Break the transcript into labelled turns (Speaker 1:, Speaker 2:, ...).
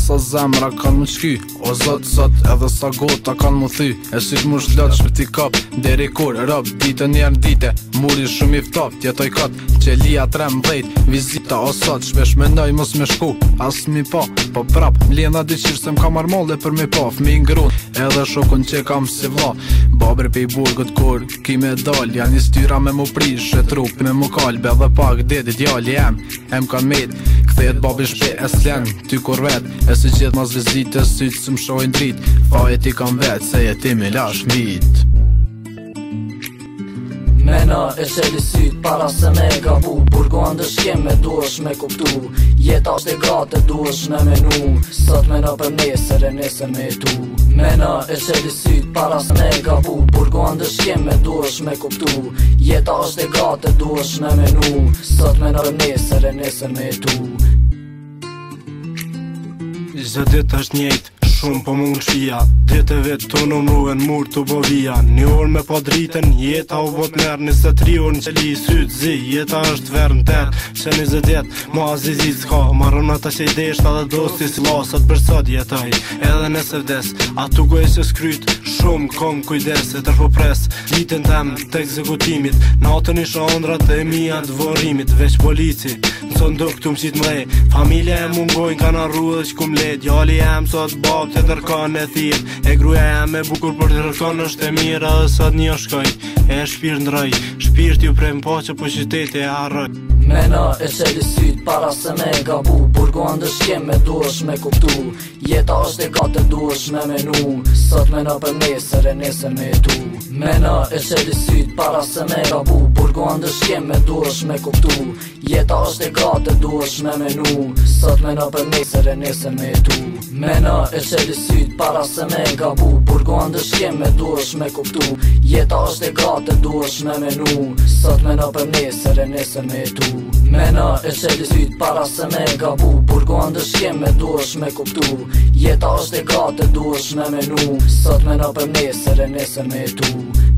Speaker 1: sa zemra kanë më qky. O zot sot edhe sa gota kanë më thy. E syt mu shlot shpirti kap deri kur rap ditën njerë dite. Muri shumë i ftoft jetoj kat Qelia 13 vizita o sot shpesh mendoj mos me shku as mi po prap mlena dyqir se m'ka marmolle për mi po fmi ngrun edhe shokun që kam si vla. Babri pe i burgut kur ki me dal janë i styra me mu prish e trup me mu kalbe dhe pak dedi djali em kan met kthehet babi shpe e slen ty kur vet e si gjithë mas vizite syt së m'shojnë drit fajet i kam vet se jetimi lash mit.
Speaker 2: Mena e qeli syt para se me gabu Burgon dëshkem me duesh me kuptu Jeta është e gate duesh me menu Sot mena për nesër e nesër me tu Mena e qeli syt para se me gabu Burgon dëshkem me duesh me kuptu Jeta është e gate duesh me menu Sot mena për nesër e nesër me tu
Speaker 3: Çdo ditë është njëjtë shumë po mund shpia Dite vetë të numruen mur të bovia Një orë me po dritën, jeta u bot merë 23 orë në qeli sytë zi Jeta është verë në tërë, që 20 jetë Ma azizit s'ka, marrën ata që i deshta dhe dosti si lasat për sot jetoj Edhe nëse vdes, atu ku e që skryt Shumë kom kujdes e tërpo pres Ditën tem të ekzekutimit Natën isha ondrat e mija të vorimit Veç polici, nëson do këtu mshit mlej Familja e mungojnë ka në rrua dhe që kum let Djali em sot bab të tërkan e thirë E gruja em e bukur për të tërkan është e mira dhe sot një shkoj E shpirt ndroj, shpirt ju prej mpa që po qyteti e harroj
Speaker 2: Mena e qeli syt para se me gabu Burgon dëshkem me duesh me kuptu Jeta është e gate duesh me menu Sot mena për nesër e nesër me tu Mena e qeli syt para se me gabu Burgon dëshkem me duesh me kuptu Jeta është e gate duesh me menu Sot mena për nesër e nesër me tu Mena e qeli syt para se me gabu Burgon dëshkem me duesh me kuptu Jeta është e gate duesh me menu Sot mena për nesër e nesër me tu Mena e qeli syt para se me gabu Burgon dëshkem me duesh me kuptu Jeta është e gate duesh me menu Sot mena për nesër e nesër me tu